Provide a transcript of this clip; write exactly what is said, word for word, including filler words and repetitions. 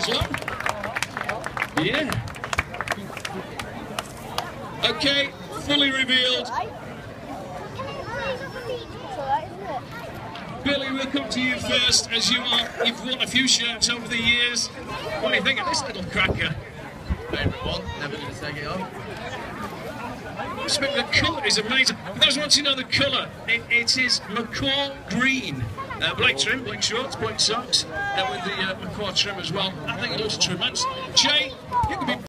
as long. Yeah. Okay, fully revealed. Billy, we'll come to you first, as you are. You've won a few shirts over the years. What do you think of this little cracker? Favourite one, never going to take it off. The colour is amazing. For those who want to know the colour, it, it is macaw green. Uh, black trim, black shorts, black socks, and with the uh, macaw trim as well. I think it looks tremendous. Jay, you can be